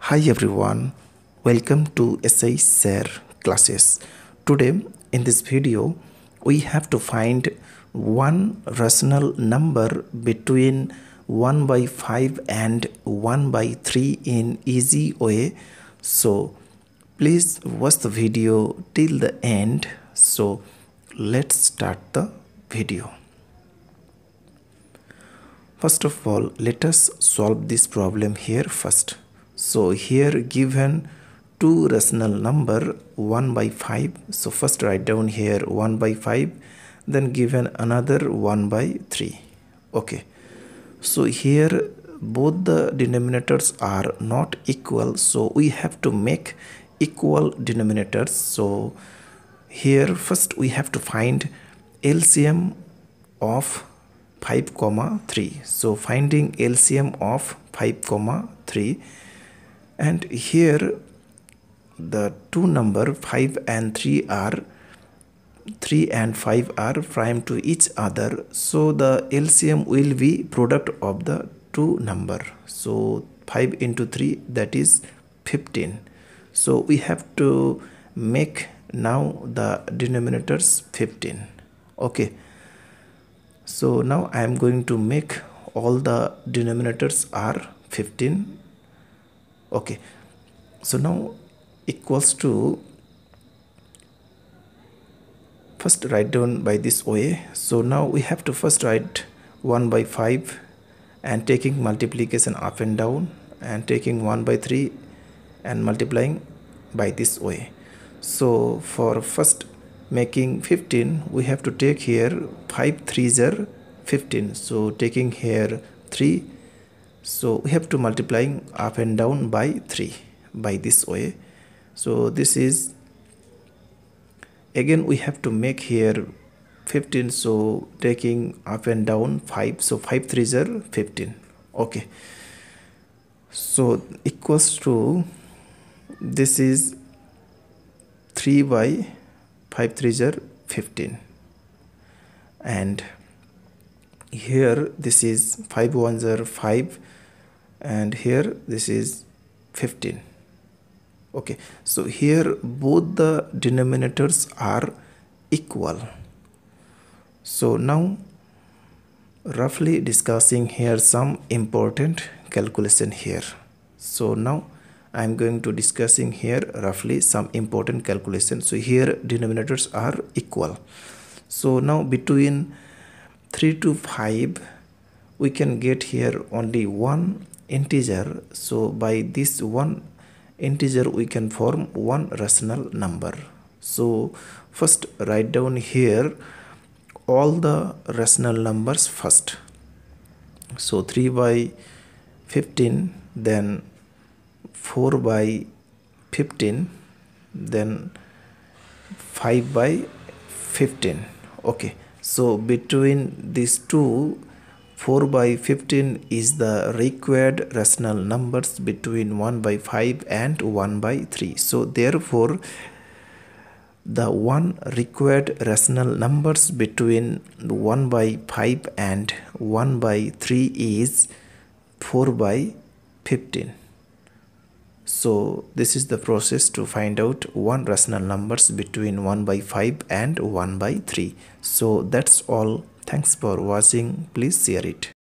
Hi everyone, welcome to SI Share classes. Today in this video we have to find one rational number between 1 by 5 and 1 by 3 in easy way. So please watch the video till the end. So let's start the video. First of all, let us solve this problem here first. So here given two rational number 1 by 5. So first write down here 1 by 5, then given another 1 by 3. Okay. So here both the denominators are not equal. So we have to make equal denominators. So here first we have to find LCM of 5 comma 3. So finding LCM of 5 comma 3, and here the two number 5 and 3 and 5 are prime to each other. So the LCM will be product of the two number. So 5 into 3, that is 15. So we have to make now the denominators 15. Okay. So now I am going to make all the denominators are 15. Okay. So now equals to, first write down by this way. So now we have to first write 1 by 5 and taking multiplication up and down and taking 1 by 3 and multiplying by this way. So for first making 15, we have to take here 5 3s are 15. So taking here 3, so we have to multiplying up and down by 3 by this way. So this is, again we have to make here 15. So taking up and down 5. So 5 3s are 15. Okay. So equals to, this is 3 by 5 3s are 15, and here this is 5 1s are 5, and here this is 15. Okay. So here both the denominators are equal. So now roughly discussing here some important calculation here. So now I am going to discussing here roughly some important calculation. So here denominators are equal. So now between 3 to 5 we can get here only one integer. So by this one integer we can form one rational number. So first write down here all the rational numbers first. So 3 by 15, then 4 by 15, then 5 by 15. Okay. So between these two, 4 by 15 is the required rational numbers between 1 by 5 and 1 by 3. So therefore the one required rational numbers between 1 by 5 and 1 by 3 is 4 by 15. So this is the process to find out one rational numbers between 1 by 5 and 1 by 3. So that's all. Thanks for watching. Please share it.